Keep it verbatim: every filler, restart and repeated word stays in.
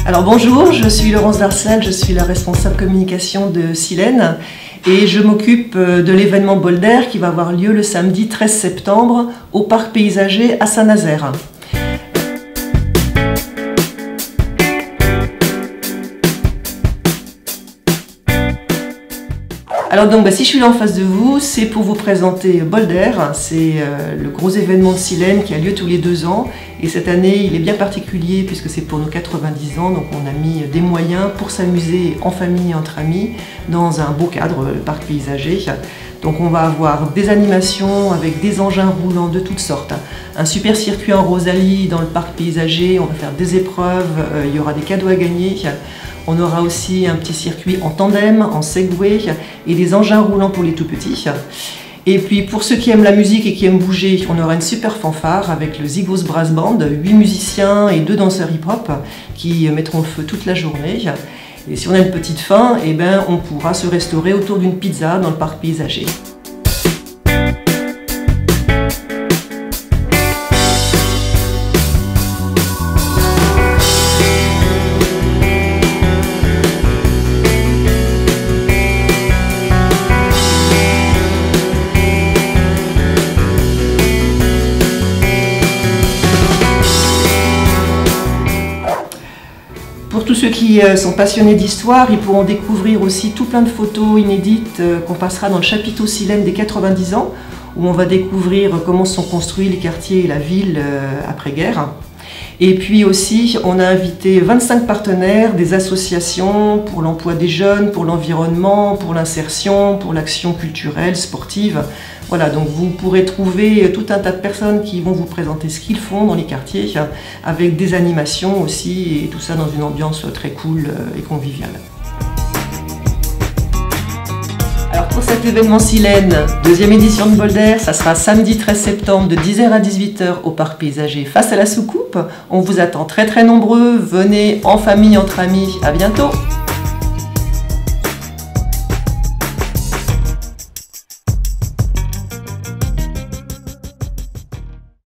Alors bonjour, je suis Laurence Darcel, je suis la responsable communication de Silène et je m'occupe de l'événement Bolder qui va avoir lieu le samedi treize septembre au parc paysager à Saint-Nazaire. Alors donc, bah, si je suis là en face de vous, c'est pour vous présenter Bolder. C'est euh, le gros événement de Silène qui a lieu tous les deux ans. Et cette année, il est bien particulier puisque c'est pour nos quatre-vingt-dix ans. Donc on a mis des moyens pour s'amuser en famille et entre amis dans un beau cadre, le parc paysager. Donc on va avoir des animations avec des engins roulants de toutes sortes. Un super circuit en Rosalie dans le parc paysager. On va faire des épreuves, euh, il y aura des cadeaux à gagner. On aura aussi un petit circuit en tandem, en Segway et des engins roulants pour les tout petits. Et puis pour ceux qui aiment la musique et qui aiment bouger, on aura une super fanfare avec le Zygos Brass Band, huit musiciens et deux danseurs hip-hop qui mettront le feu toute la journée. Et si on a une petite faim, eh ben, on pourra se restaurer autour d'une pizza dans le parc paysager. Pour tous ceux qui sont passionnés d'histoire, ils pourront découvrir aussi tout plein de photos inédites qu'on passera dans le chapiteau Silène des quatre-vingt-dix ans, où on va découvrir comment sont construits les quartiers et la ville après-guerre. Et puis aussi, on a invité vingt-cinq partenaires, des associations pour l'emploi des jeunes, pour l'environnement, pour l'insertion, pour l'action culturelle, sportive. Voilà, donc vous pourrez trouver tout un tas de personnes qui vont vous présenter ce qu'ils font dans les quartiers, avec des animations aussi, et tout ça dans une ambiance très cool et conviviale. Alors pour cet événement Silène, deuxième édition de Bolder, ça sera samedi treize septembre de dix heures à dix-huit heures au parc paysager face à la soucoupe. On vous attend très très nombreux, venez en famille, entre amis, à bientôt!